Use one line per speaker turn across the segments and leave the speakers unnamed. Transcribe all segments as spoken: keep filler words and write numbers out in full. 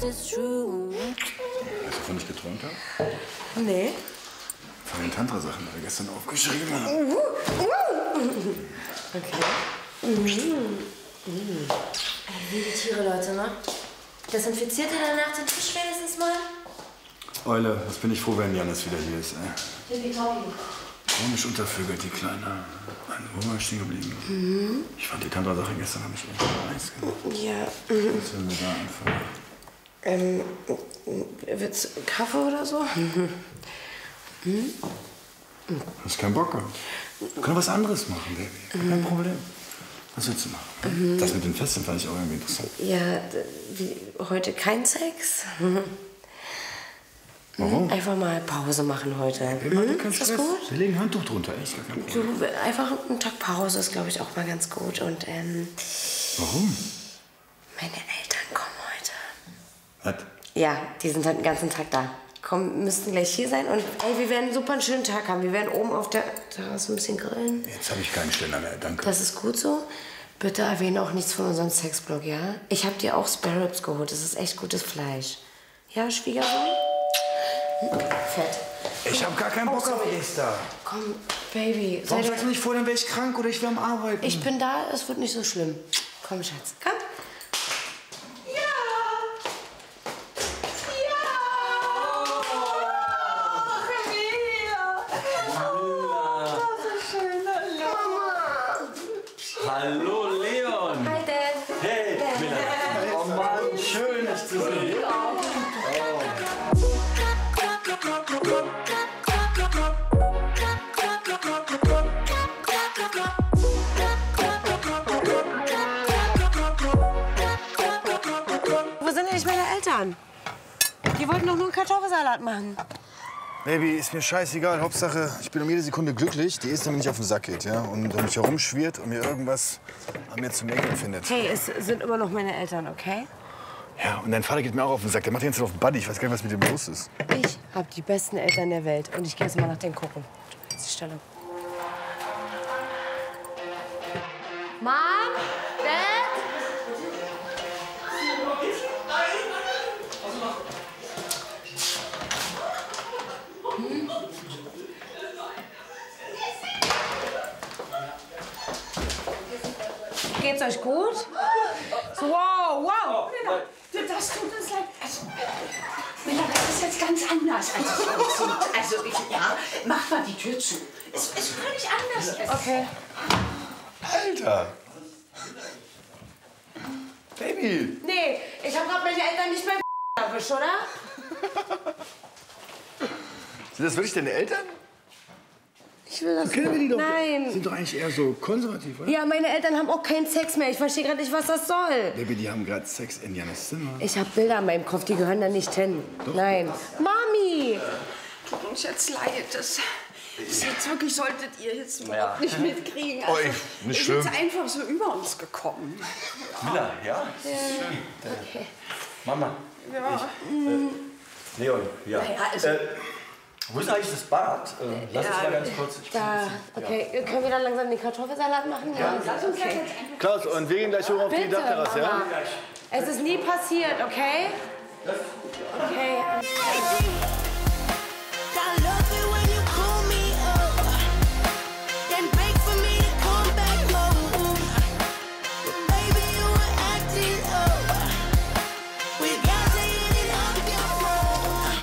is true.
Weißt du, wovon ich geträumt habe?
Nee.
Von den Tantra-Sachen, die wir gestern aufgeschrieben haben.
Okay. Mhm. Mhm. Wilde Tiere, Leute, ne? Desinfiziert ihr danach den Tisch wenigstens mal?
Eule, was bin ich froh, wenn Janis wieder hier ist, ey.
Tippitoppi.
Komisch untervögelt, die Kleine. Wo war ich stehen geblieben?
Mhm.
Ich fand die Tantra-Sache gestern, habe ich echt nice gemacht.
Ja. Mhm.
Was will mir da anfangen?
Ähm, wird's Kaffee oder so? Mhm. Mhm.
Du hast keinen Bock gehabt. Wir können was anderes machen, Baby. Kein Problem. Was willst du machen?
Mhm.
Das mit den Festen fand ich auch irgendwie interessant.
Ja, wie, heute kein Sex?
Warum?
Einfach mal Pause machen heute.
Wir machen
Mhm.
keinen
Ist das
Stress.
gut?
Wir legen ein Handtuch drunter, echt gar kein Problem.
Du, einfach einen Tag Pause ist, glaube ich, auch mal ganz gut. Und, ähm...
Warum?
meine Eltern kommen heute.
Was?
Ja, die sind halt den ganzen Tag da. Kommen, müssten gleich hier sein und ey, wir werden super einen schönen Tag haben. Wir werden oben auf der Terrasse ein bisschen grillen.
Jetzt habe ich keinen Ständer mehr, danke.
Das ist gut so. Bitte erwähne auch nichts von unserem Sexblog, ja? Ich habe dir auch Spare Ribs geholt. Das ist echt gutes Fleisch. Ja, Schwiegersohn? Fett.
Ich habe gar keinen Bock
Oh,
auf
sorry.
Esther.
Komm, Baby.
Warum
sei
sagst du nicht vor, dann wäre ich krank oder ich wäre am Arbeiten?
Ich bin da, es wird nicht so schlimm. Komm, Schatz. Komm.
Hallo Leon!
Hi, Dad.
Hey, Mila! Oh Mann, schön, dich zu sehen!
Wo sind denn nicht meine Eltern? Die wollten doch nur einen Kartoffelsalat machen.
Baby, ist mir scheißegal. Hauptsache, ich bin um jede Sekunde glücklich, die Esther mir nicht auf den Sack geht, ja? Und um mich herumschwirrt und mir irgendwas an mir zu mäkeln findet.
Hey, es sind immer noch meine Eltern, okay?
Ja, und dein Vater geht mir auch auf den Sack. Der macht die ganze Zeit auf Buddy. Ich weiß gar nicht, was mit dem los ist.
Ich habe die besten Eltern der Welt und ich gehe jetzt mal nach denen gucken. Jetzt die Stelle. Mom? Dad? Hm? Geht's euch gut? So, wow, wow!
Das tut uns leid. Also, Mila, das ist jetzt ganz anders, als es aussieht. Also, ich, ja, mach mal die Tür zu. Es ist völlig anders.
Okay.
Alter! Baby!
Nee, ich habe gerade meine Eltern nicht beim erwischt, oder?
Sind das wirklich deine Eltern?
Ich will das
So kennen wir die doch.
Nein.
Sind doch eigentlich eher so konservativ, oder?
Ja, meine Eltern haben auch keinen Sex mehr. Ich verstehe gerade nicht, was das soll.
Baby, die haben gerade Sex in Janis Zimmer.
Ich habe Bilder in meinem Kopf, die gehören da nicht hin.
Doch.
Nein. Mami!
Tut uns jetzt leid. Das, das jetzt wirklich solltet ihr jetzt überhaupt
Ja.
nicht mitkriegen.
Oh,
Also,
ich- nicht
es
schlimm.
ist einfach so über uns gekommen.
Mila, ja?
Okay.
Mama,
Ja.
Leon, ja.
Ja, also-
äh, wo ist eigentlich das Bad? Äh, lass uns mal ganz kurz. Ich
Da, okay. Können wir dann langsam den Kartoffelsalat machen? Ja.
Lass uns
Okay.
jetzt einfach.
Klaus, und wir gehen gleich hoch auf die
Bitte,
Dachterrasse, ja?
Mama. Es ist nie passiert, okay? Okay.
I love it when you call me up, then beg for me to come back home. But baby, you were acting up without saying it off your phone.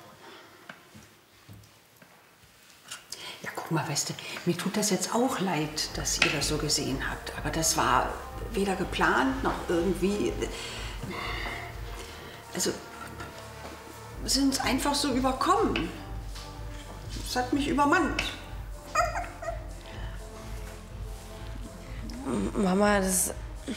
Ja, guck mal, weißt du, mir tut das jetzt auch leid, dass ihr das so gesehen habt. Aber das war weder geplant noch irgendwie. Also, wir sind uns einfach so überkommen. Es hat mich übermannt.
Mama, das...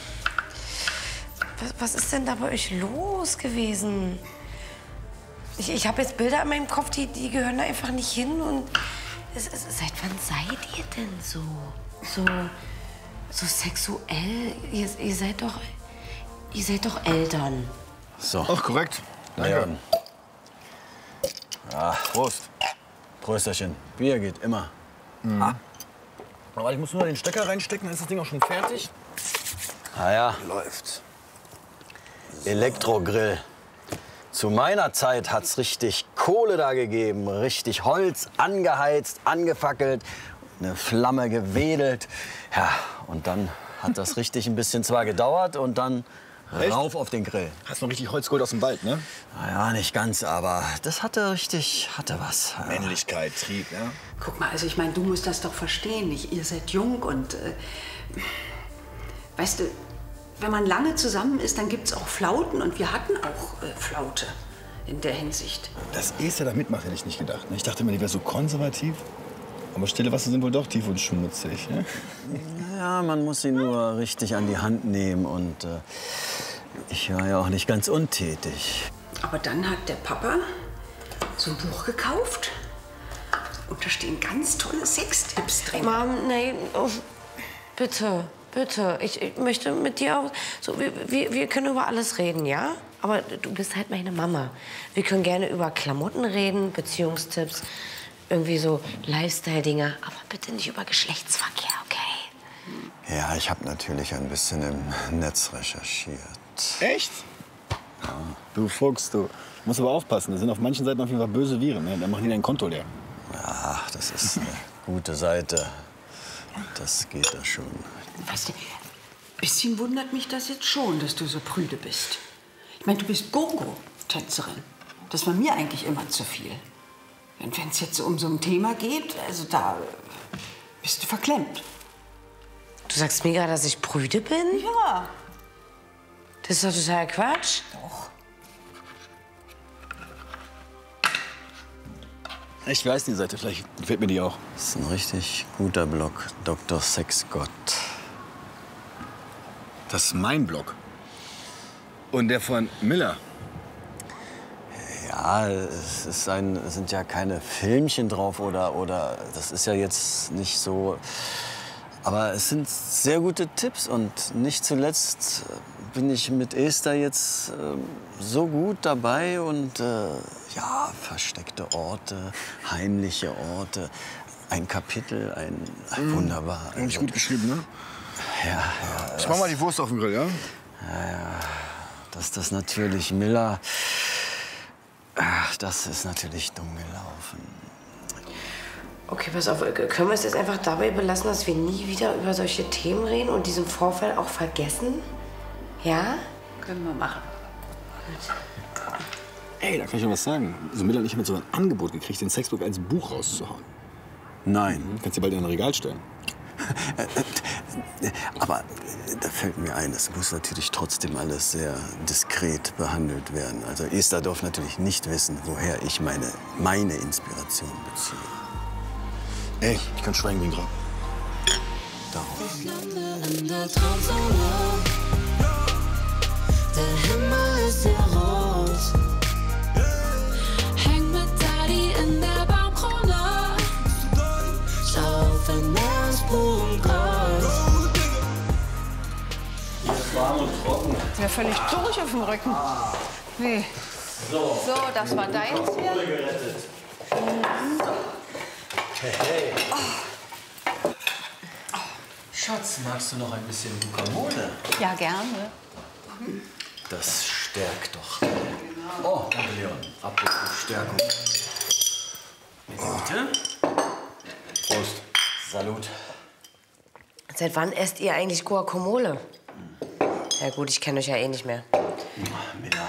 Was, was ist denn da bei euch los gewesen? Ich, ich habe jetzt Bilder in meinem Kopf, die, die gehören da einfach nicht hin. Und es, es, seit wann seid ihr denn so? So, so sexuell? Ihr, ihr seid doch... Ihr seid doch Eltern.
So.
Ach, korrekt.
Na ja.
Ja, Prost.
Prösterchen. Bier geht immer.
Mhm. Ah. Aber ich muss nur den Stecker reinstecken, dann ist das Ding auch schon fertig.
Ah ja,
Läuft.
Elektrogrill. Zu meiner Zeit hat's richtig Kohle da gegeben, richtig Holz angeheizt, angefackelt, eine Flamme gewedelt. Ja, und dann hat das richtig ein bisschen zwar gedauert und dann rauf auf den Grill.
Hast noch richtig Holz geholt aus dem Wald, ne?
Naja, nicht ganz, aber das hatte richtig, hatte was. Ja.
Männlichkeit, Trieb, ja?
Guck mal, also ich meine, du musst das doch verstehen. Ich, ihr seid jung und, äh, weißt du, wenn man lange zusammen ist, dann gibt's auch Flauten und wir hatten auch äh, Flaute in der Hinsicht.
Dass Esther da mitmacht, hätte ich nicht gedacht. Ich dachte immer, die wäre so konservativ. Aber stille Wasser sind wohl doch tief und schmutzig, ja?
Ja, man muss sie nur richtig an die Hand nehmen und äh, ich war ja auch nicht ganz untätig.
Aber dann hat der Papa so ein Buch gekauft und da stehen ganz tolle Sextipps drin.
Mom, nein, oh, bitte, bitte. Ich, ich möchte mit dir auch. So, wir, wir, wir können über alles reden, ja? Aber du bist halt meine Mama. Wir können gerne über Klamotten reden, Beziehungstipps, irgendwie so Lifestyle-Dinge. Aber bitte nicht über Geschlechtsverkehr, okay?
Ja, ich habe natürlich ein bisschen im Netz recherchiert.
Echt? Ja. Du Fuchs, du. Musst aber aufpassen, da sind auf manchen Seiten auf jeden Fall böse Viren. Ne? Da machen die dein Konto leer.
Ja, das ist eine gute Seite. Das geht da schon.
Weißt du, ein bisschen wundert mich das jetzt schon, dass du so prüde bist. Ich meine, du bist Gogo-Tänzerin. Das war mir eigentlich immer zu viel. Und wenn es jetzt um so ein Thema geht, also da bist du verklemmt.
Du sagst mir gerade, dass ich prüde bin?
Ja.
Das ist doch total Quatsch.
Doch.
Ich weiß die Seite, vielleicht gefällt mir die auch.
Das ist ein richtig guter Blog, Doktor Sexgott.
Das ist mein Blog. Und der von Miller.
Ja, es, ist ein, es sind ja keine Filmchen drauf oder, oder das ist ja jetzt nicht so. Aber es sind sehr gute Tipps und nicht zuletzt bin ich mit Esther jetzt äh, so gut dabei und äh, ja, versteckte Orte, heimliche Orte, ein Kapitel, ein, ein
Mhm.
wunderbar.
Hab ich gut geschrieben, ne?
Ja, ja.
Ich mach mal die Wurst auf den Grill, ja?
Ja, ja. Dass das natürlich Miller, ach, das ist natürlich dumm gelaufen.
Okay, pass auf, können wir es jetzt einfach dabei belassen, dass wir nie wieder über solche Themen reden und diesen Vorfall auch vergessen? Ja?
Können wir machen.
Ey, da kann ich dir was sagen. Also Miller und ich haben jetzt so ein Angebot gekriegt, den Sexbook als Buch rauszuhauen.
Nein.
Kannst du bald in ein Regal stellen.
Aber da fällt mir ein, es muss natürlich trotzdem alles sehr diskret behandelt werden. Also Esther darf natürlich nicht wissen, woher ich meine, meine Inspiration beziehe.
Ey, ich kann schweigen wie ein Grab.
Ich lande in der Traumzone. Der Himmel ist sehr rot. Häng mit Daddy in der Baumkrone. Schau auf ein Meeresbogen raus.
Hier ist warm und trocken.
Ja, völlig durch auf dem Rücken. Wie?
So,
So, das war deins hier.
Kohle gerettet. Hey, hey. Schatz, magst du noch ein bisschen Guacamole?
Ja, gerne.
Das stärkt doch. Oh, danke, Leon. Apropos Stärkung. Bitte?
Prost.
Salut.
Seit wann esst ihr eigentlich Guacamole? Ja gut, ich kenne euch ja eh nicht mehr.
Miller.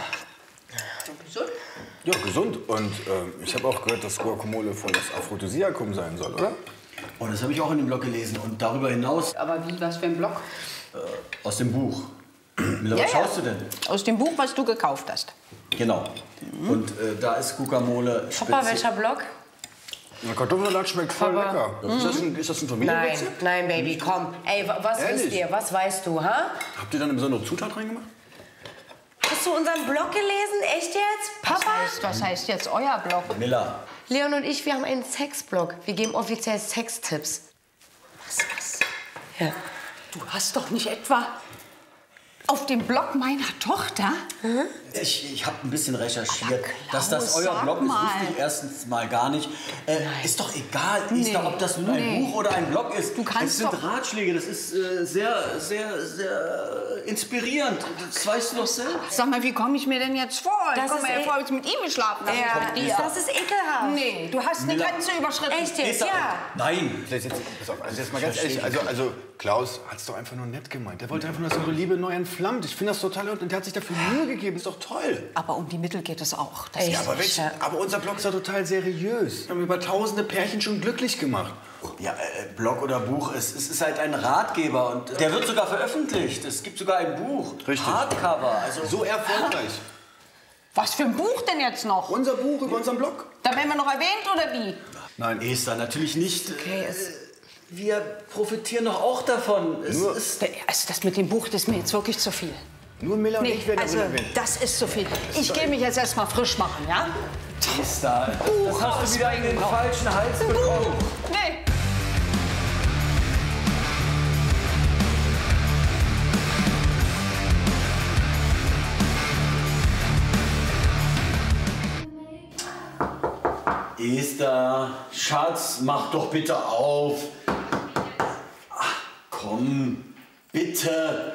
Ja, gesund. Und äh, ich habe auch gehört, dass Guacamole voll das Aphrodisiakum sein soll, oder?
Oh, das habe ich auch in dem Blog gelesen. Und darüber hinaus
Aber wie, was für ein Block?
aus dem Buch. Miller,
Ja,
was
ja.
schaust du denn?
Aus dem Buch, was du gekauft hast.
Genau. Und äh, da ist Guacamole
Papa,
spezi-
welcher Blog?
Der Kartoffelsalat schmeckt voll
Papa.
lecker. Ist das ein, ist das ein
Nein,
Familienrezept?
nein, Baby, komm. Ey, wa- was
Ehrlich?
wisst ihr? Was weißt du, ha?
Habt ihr da eine besondere Zutat reingemacht?
Hast du unseren Blog gelesen? Echt jetzt?
Was
Papa?
heißt, was heißt jetzt euer Blog?
Miller.
Leon und ich, wir haben einen Sexblog. Wir geben offiziell Sextipps.
Was, was?
Ja.
Du hast doch nicht etwa auf dem Blog meiner Tochter?
Ich, ich habe ein bisschen recherchiert.
Klaus,
Dass das euer
sag
Blog ist,
mal.
wusste ich erstens mal gar nicht. Äh, ist doch egal, Esther,
Nee.
ob das nun ein
Nee.
Buch oder ein Blog ist.
Du kannst
das sind
doch-
Ratschläge, das ist äh, sehr, sehr, sehr inspirierend. Das weißt du doch selbst.
Sag mal, wie komme ich mir denn jetzt vor? Ich
Das
komme
ist
mir ja
eh-
vor, als ich mit ihm geschlafen habe.
Ja,
Mit dir.
das ist ekelhaft.
Nee, du hast eine
Miller.
Grenze überschritten.
Echt jetzt?
Esther,
Ja.
Nein.
Jetzt, jetzt, pass auf, also jetzt mal ganz ehrlich, also, also Klaus hat's doch einfach nur nett gemeint. Der wollte einfach nur, dass eure Liebe neu entflammt. Ich finde das toll und der hat sich dafür Mühe gegeben. Ist doch toll.
Aber um die Mittel geht es auch. Das
Echt?
Ja, aber, welch, aber unser Blog ist doch total seriös. Wir haben über tausende Pärchen schon glücklich gemacht.
Ja, äh, Blog oder Buch, es, es ist halt ein Ratgeber und der wird sogar veröffentlicht. Es gibt sogar ein Buch.
Richtig.
Hardcover. Also
So erfolgreich.
Was für ein Buch denn jetzt noch?
Unser Buch über unseren Blog.
Da werden wir noch erwähnt, oder wie?
Nein, Esther, natürlich nicht.
Okay, es,
Wir profitieren doch auch davon. Es
Nur-
ist
Also das mit dem Buch, das ist mir jetzt wirklich zu viel.
Nur Miller und
Nee,
ich werden
also
darüber erwähnt.
das ist zu viel. Ich gehe mich jetzt erst mal frisch machen, ja?
Esther, das hast du wieder in den falschen Hals bekommen.
Nee.
Esther, Schatz, mach doch bitte auf. Ach, komm, bitte.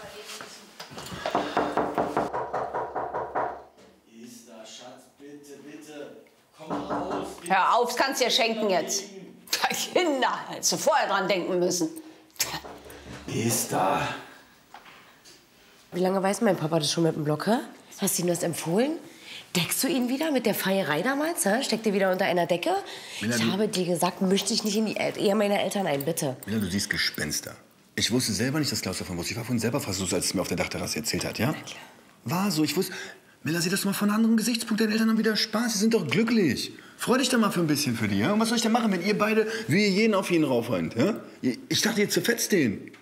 Esther, Schatz, bitte, bitte. Komm raus.
Hör auf, das kannst du dir schenken jetzt. Kinder, hättest du vorher dran denken müssen.
Esther.
wie lange weiß mein Papa das schon mit dem Blog, hä? Hast du ihm das empfohlen? Deckst du ihn wieder mit der Feierei damals? Hä? Steckt ihr wieder unter einer Decke?
Miller,
Ich
du-
habe dir gesagt, misch dich nicht in die El- Ehe meiner Eltern ein, bitte.
Miller, du siehst Gespenster. Ich wusste selber nicht, dass Klaus davon wusste. Ich war vorhin selber fast so, als es mir auf der Dachterrasse erzählt hat, ja? War so, ich wusste... Miller, sieh das mal von einem anderen Gesichtspunkt. Deine Eltern haben wieder Spaß, sie sind doch glücklich. Freu dich doch mal für ein bisschen für die, ja? Und was soll ich denn machen, wenn ihr beide, wie ihr jeden auf ihn raufheint, ja? Ich dachte, ihr zerfetzt den.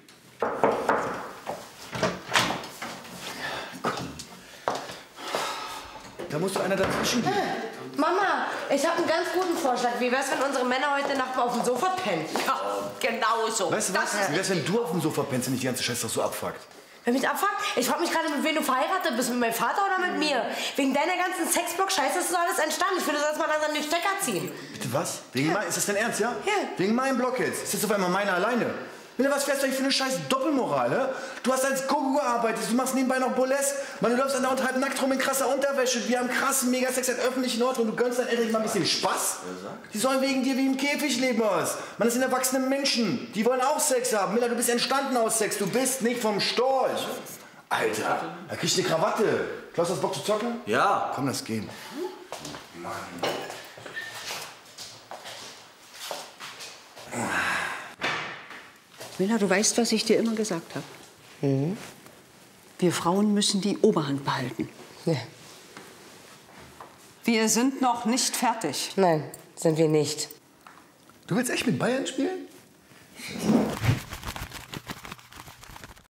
Da muss doch einer dazwischen gehen.
Mama, ich habe einen ganz guten Vorschlag. Wie wär's, wenn unsere Männer heute Nacht mal auf dem Sofa pennen?
Ja, genau so.
Weißt du was? Wie wär's, wenn du auf dem Sofa pennst und nicht die ganze Scheiße doch so abfuckt?
Wenn mich abfuckt? Ich frage mich gerade, mit wem du verheiratet bist. Mit meinem Vater oder mit mir? Wegen deiner ganzen Sexblock-Scheiße ist das alles entstanden. Ich finde, du sollst mal langsam den Stecker ziehen.
Bitte was? Wegen mein, ist das dein Ernst, ja?
Ja.
Wegen meinem Block jetzt? Ist das auf einmal meiner alleine? Miller, was fährst du eigentlich für eine scheiß Doppelmoral, hä? Du hast als Gogo gearbeitet, du machst nebenbei noch Burlesque. Man, du läufst an der und halb nackt rum in krasser Unterwäsche. Wir haben krassen Megasex an öffentlichen Orten und du gönnst deinen Eltern mal ein bisschen Spaß? Die sollen wegen dir wie im Käfig leben, was? Man, das sind erwachsene Menschen. Die wollen auch Sex haben. Miller, du bist entstanden aus Sex. Du bist nicht vom Storch. Alter, da kriegst du eine Krawatte. Klaus, hast du Bock zu zocken?
Ja.
Komm, lass gehen. Mann.
Miller, du weißt, was ich dir immer gesagt habe. Wir Frauen müssen die Oberhand behalten.
Ja.
Wir sind noch nicht fertig.
Nein, sind wir nicht.
Du willst echt mit Bayern spielen?